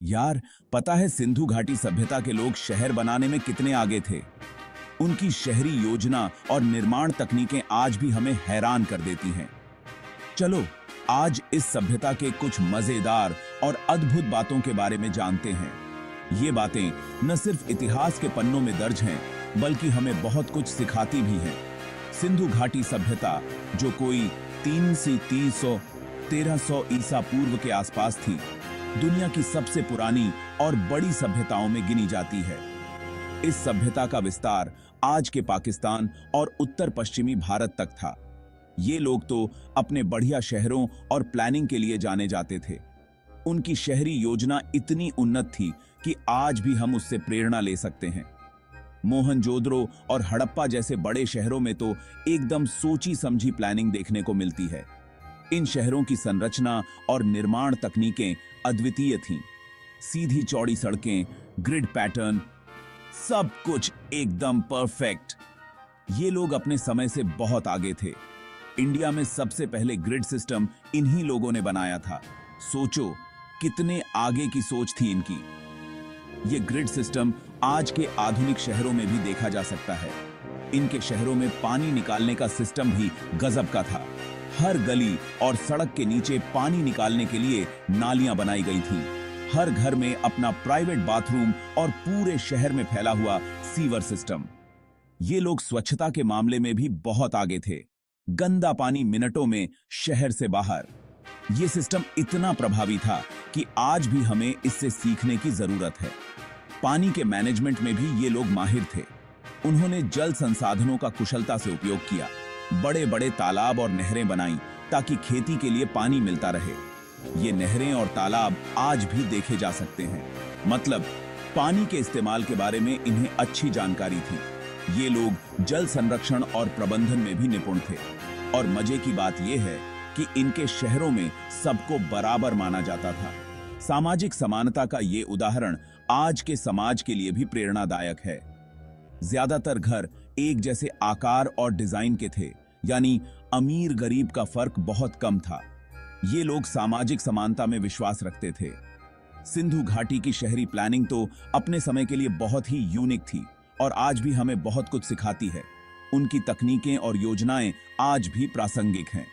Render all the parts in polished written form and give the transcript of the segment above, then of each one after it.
यार, पता है सिंधु घाटी सभ्यता के लोग शहर बनाने में कितने आगे थे। उनकी शहरी योजना और निर्माण तकनीकें आज भी हमें हैरान कर देती हैं। चलो आज इस सभ्यता के कुछ मजेदार और अद्भुत बातों के बारे में जानते हैं। ये बातें न सिर्फ इतिहास के पन्नों में दर्ज हैं, बल्कि हमें बहुत कुछ सिखाती भी हैं। सिंधु घाटी सभ्यता, जो कोई 300 1300 ईसा पूर्व के आसपास थी, दुनिया की सबसे पुरानी और बड़ी सभ्यताओं में गिनी जाती है। इस सभ्यता का विस्तार आज के पाकिस्तान और उत्तर पश्चिमी भारत तक था। ये लोग तो अपने बढ़िया शहरों और प्लानिंग के लिए जाने जाते थे। उनकी शहरी योजना इतनी उन्नत थी कि आज भी हम उससे प्रेरणा ले सकते हैं। मोहनजोदड़ो और हड़प्पा जैसे बड़े शहरों में तो एकदम सोची समझी प्लानिंग देखने को मिलती है। इन शहरों की संरचना और निर्माण तकनीकें अद्वितीय थीं। सीधी चौड़ी सड़कें, ग्रिड पैटर्न, सब कुछ एकदम परफेक्ट। ये लोग अपने समय से बहुत आगे थे। इंडिया में सबसे पहले ग्रिड सिस्टम इन्हीं लोगों ने बनाया था। सोचो कितने आगे की सोच थी इनकी। ये ग्रिड सिस्टम आज के आधुनिक शहरों में भी देखा जा सकता है। इनके शहरों में पानी निकालने का सिस्टम भी गजब का था। हर गली और सड़क के नीचे पानी निकालने के लिए नालियां बनाई गई थीं। हर घर में अपना प्राइवेट बाथरूम और पूरे शहर में फैला हुआ सीवर सिस्टम। ये लोग स्वच्छता के मामले में भी बहुत आगे थे। गंदा पानी मिनटों में शहर से बाहर। ये सिस्टम इतना प्रभावी था कि आज भी हमें इससे सीखने की जरूरत है। पानी के मैनेजमेंट में भी ये लोग माहिर थे। उन्होंने जल संसाधनों का कुशलता से उपयोग किया। बड़े बड़े तालाब और नहरें बनाई ताकि खेती के लिए पानी मिलता रहे। ये नहरें और तालाब आज भी देखे जा सकते हैं। मतलब पानी के इस्तेमाल के बारे में इन्हें अच्छी जानकारी थी। ये लोग जल संरक्षण और प्रबंधन में भी निपुण थे। और मजे की बात यह है कि इनके शहरों में सबको बराबर माना जाता था। सामाजिक समानता का ये उदाहरण आज के समाज के लिए भी प्रेरणादायक है। ज्यादातर घर एक जैसे आकार और डिजाइन के थे, यानी अमीर गरीब का फर्क बहुत कम था। ये लोग सामाजिक समानता में विश्वास रखते थे। सिंधु घाटी की शहरी प्लानिंग तो अपने समय के लिए बहुत ही यूनिक थी और आज भी हमें बहुत कुछ सिखाती है। उनकी तकनीकें और योजनाएं आज भी प्रासंगिक हैं।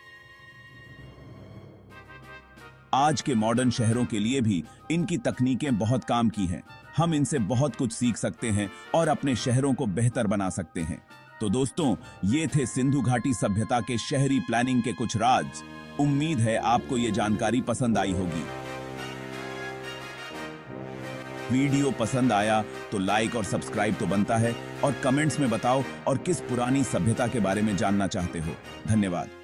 आज के मॉडर्न शहरों के लिए भी इनकी तकनीकें बहुत काम की हैं। हम इनसे बहुत कुछ सीख सकते हैं और अपने शहरों को बेहतर बना सकते हैं। तो दोस्तों, ये थे सिंधु घाटी सभ्यता के शहरी प्लानिंग के कुछ राज। उम्मीद है आपको ये जानकारी पसंद आई होगी। वीडियो पसंद आया तो लाइक और सब्सक्राइब तो बनता है, और कमेंट्स में बताओ और किस पुरानी सभ्यता के बारे में जानना चाहते हो। धन्यवाद।